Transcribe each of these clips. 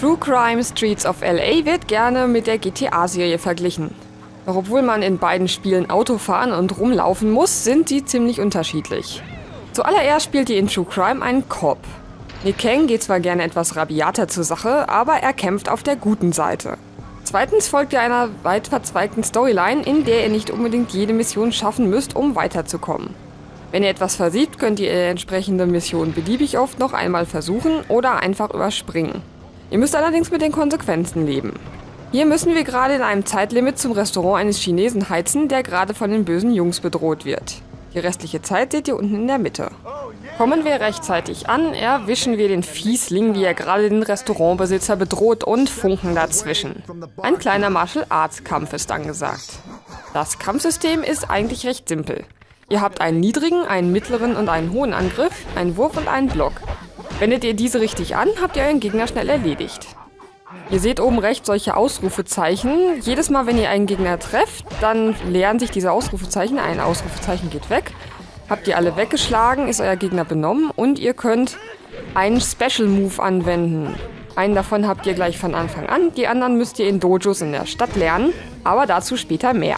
True Crime Streets of LA wird gerne mit der GTA-Serie verglichen. Doch obwohl man in beiden Spielen Auto fahren und rumlaufen muss, sind sie ziemlich unterschiedlich. Zuallererst spielt ihr in True Crime einen Cop. Nick Kang geht zwar gerne etwas rabiater zur Sache, aber er kämpft auf der guten Seite. Zweitens folgt ihr einer weit verzweigten Storyline, in der ihr nicht unbedingt jede Mission schaffen müsst, um weiterzukommen. Wenn ihr etwas versiebt, könnt ihr die entsprechende Mission beliebig oft noch einmal versuchen oder einfach überspringen. Ihr müsst allerdings mit den Konsequenzen leben. Hier müssen wir gerade in einem Zeitlimit zum Restaurant eines Chinesen heizen, der gerade von den bösen Jungs bedroht wird. Die restliche Zeit seht ihr unten in der Mitte. Kommen wir rechtzeitig an, erwischen wir den Fiesling, wie er gerade den Restaurantbesitzer bedroht und funken dazwischen. Ein kleiner Martial Arts Kampf ist angesagt. Das Kampfsystem ist eigentlich recht simpel. Ihr habt einen niedrigen, einen mittleren und einen hohen Angriff, einen Wurf und einen Block. Wendet ihr diese richtig an, habt ihr euren Gegner schnell erledigt. Ihr seht oben rechts solche Ausrufezeichen. Jedes Mal, wenn ihr einen Gegner trefft, dann leeren sich diese Ausrufezeichen. Ein Ausrufezeichen geht weg. Habt ihr alle weggeschlagen, ist euer Gegner benommen und ihr könnt einen Special Move anwenden. Einen davon habt ihr gleich von Anfang an, die anderen müsst ihr in Dojos in der Stadt lernen, aber dazu später mehr.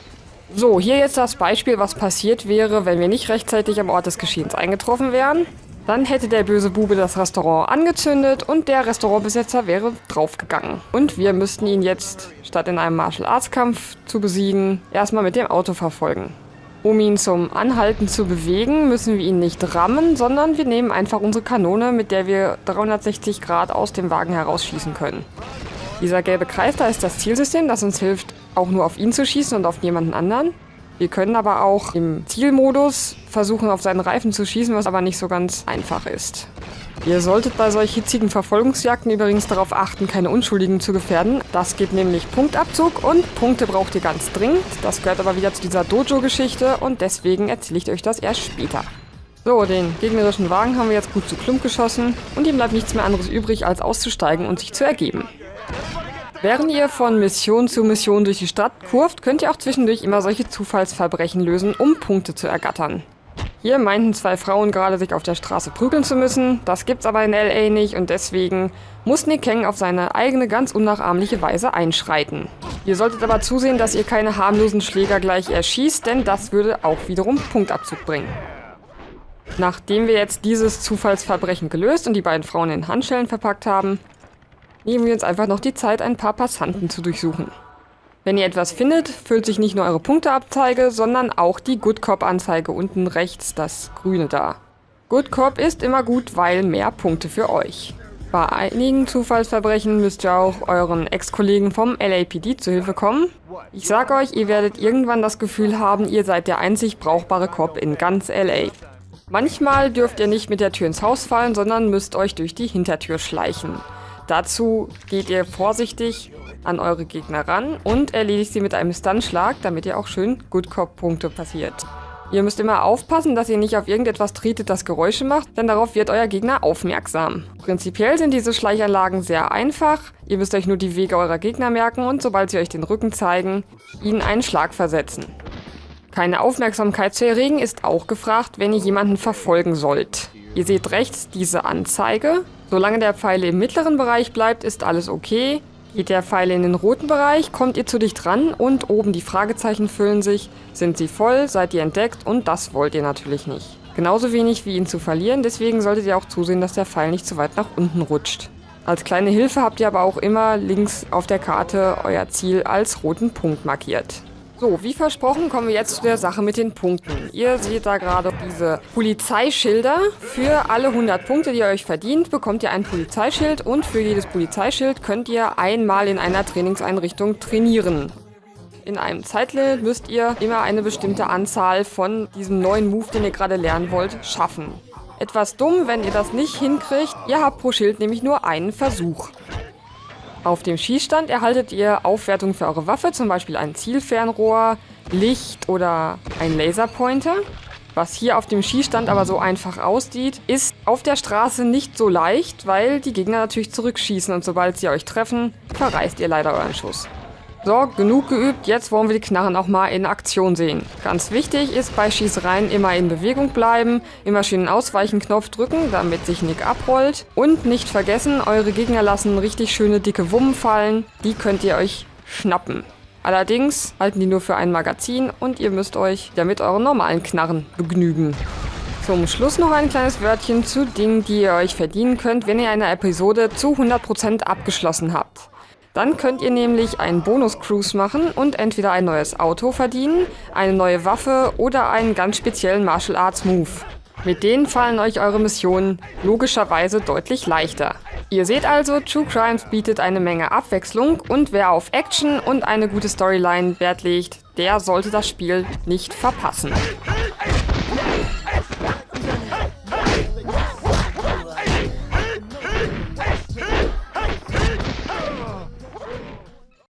So, hier jetzt das Beispiel, was passiert wäre, wenn wir nicht rechtzeitig am Ort des Geschehens eingetroffen wären. Dann hätte der böse Bube das Restaurant angezündet und der Restaurantbesitzer wäre draufgegangen. Und wir müssten ihn jetzt, statt in einem Martial Arts Kampf zu besiegen, erstmal mit dem Auto verfolgen. Um ihn zum Anhalten zu bewegen, müssen wir ihn nicht rammen, sondern wir nehmen einfach unsere Kanone, mit der wir 360 Grad aus dem Wagen herausschießen können. Dieser gelbe Kreis da ist das Zielsystem, das uns hilft, auch nur auf ihn zu schießen und auf jemanden anderen. Wir können aber auch im Zielmodus versuchen, auf seinen Reifen zu schießen, was aber nicht so ganz einfach ist. Ihr solltet bei solch hitzigen Verfolgungsjagden übrigens darauf achten, keine Unschuldigen zu gefährden. Das gibt nämlich Punktabzug und Punkte braucht ihr ganz dringend. Das gehört aber wieder zu dieser Dojo-Geschichte und deswegen erzähle ich euch das erst später. So, den gegnerischen Wagen haben wir jetzt gut zu Klump geschossen und ihm bleibt nichts mehr anderes übrig, als auszusteigen und sich zu ergeben. Während ihr von Mission zu Mission durch die Stadt kurft, könnt ihr auch zwischendurch immer solche Zufallsverbrechen lösen, um Punkte zu ergattern. Hier meinten zwei Frauen gerade, sich auf der Straße prügeln zu müssen. Das gibt's aber in LA nicht und deswegen muss Nick Kang auf seine eigene, ganz unnachahmliche Weise einschreiten. Ihr solltet aber zusehen, dass ihr keine harmlosen Schläger gleich erschießt, denn das würde auch wiederum Punktabzug bringen. Nachdem wir jetzt dieses Zufallsverbrechen gelöst und die beiden Frauen in Handschellen verpackt haben, nehmen wir uns einfach noch die Zeit, ein paar Passanten zu durchsuchen. Wenn ihr etwas findet, füllt sich nicht nur eure Punkteabzeige, sondern auch die Good Cop-Anzeige unten rechts, das Grüne da. Good Cop ist immer gut, weil mehr Punkte für euch. Bei einigen Zufallsverbrechen müsst ihr auch euren Ex-Kollegen vom LAPD zu Hilfe kommen. Ich sag euch, ihr werdet irgendwann das Gefühl haben, ihr seid der einzig brauchbare Cop in ganz LA. Manchmal dürft ihr nicht mit der Tür ins Haus fallen, sondern müsst euch durch die Hintertür schleichen. Dazu geht ihr vorsichtig an eure Gegner ran und erledigt sie mit einem Stunschlag, damit ihr auch schön Good Cop-Punkte passiert. Ihr müsst immer aufpassen, dass ihr nicht auf irgendetwas tretet, das Geräusche macht, denn darauf wird euer Gegner aufmerksam. Prinzipiell sind diese Schleichanlagen sehr einfach. Ihr müsst euch nur die Wege eurer Gegner merken und sobald sie euch den Rücken zeigen, ihnen einen Schlag versetzen. Keine Aufmerksamkeit zu erregen ist auch gefragt, wenn ihr jemanden verfolgen sollt. Ihr seht rechts diese Anzeige. Solange der Pfeil im mittleren Bereich bleibt, ist alles okay. Geht der Pfeil in den roten Bereich, kommt ihr zu dicht ran und oben die Fragezeichen füllen sich. Sind sie voll, seid ihr entdeckt und das wollt ihr natürlich nicht. Genauso wenig wie ihn zu verlieren, deswegen solltet ihr auch zusehen, dass der Pfeil nicht zu weit nach unten rutscht. Als kleine Hilfe habt ihr aber auch immer links auf der Karte euer Ziel als roten Punkt markiert. So, wie versprochen kommen wir jetzt zu der Sache mit den Punkten. Ihr seht da gerade diese Polizeischilder. Für alle 100 Punkte, die ihr euch verdient, bekommt ihr ein Polizeischild und für jedes Polizeischild könnt ihr einmal in einer Trainingseinrichtung trainieren. In einem Zeitlimit müsst ihr immer eine bestimmte Anzahl von diesem neuen Move, den ihr gerade lernen wollt, schaffen. Etwas dumm, wenn ihr das nicht hinkriegt, ihr habt pro Schild nämlich nur einen Versuch. Auf dem Schießstand erhaltet ihr Aufwertungen für eure Waffe, zum Beispiel ein Zielfernrohr, Licht oder ein Laserpointer. Was hier auf dem Schießstand aber so einfach aussieht, ist auf der Straße nicht so leicht, weil die Gegner natürlich zurückschießen und sobald sie euch treffen, verreißt ihr leider euren Schuss. So, genug geübt, jetzt wollen wir die Knarren auch mal in Aktion sehen. Ganz wichtig ist bei Schießereien immer in Bewegung bleiben, immer schön den Ausweichen-Knopf drücken, damit sich Nick abrollt. Und nicht vergessen, eure Gegner lassen richtig schöne dicke Wummen fallen, die könnt ihr euch schnappen. Allerdings halten die nur für ein Magazin und ihr müsst euch damit euren normalen Knarren begnügen. Zum Schluss noch ein kleines Wörtchen zu Dingen, die ihr euch verdienen könnt, wenn ihr eine Episode zu 100% abgeschlossen habt. Dann könnt ihr nämlich einen Bonus-Cruise machen und entweder ein neues Auto verdienen, eine neue Waffe oder einen ganz speziellen Martial Arts Move. Mit denen fallen euch eure Missionen logischerweise deutlich leichter. Ihr seht also, True Crimes bietet eine Menge Abwechslung und wer auf Action und eine gute Storyline Wert legt, der sollte das Spiel nicht verpassen.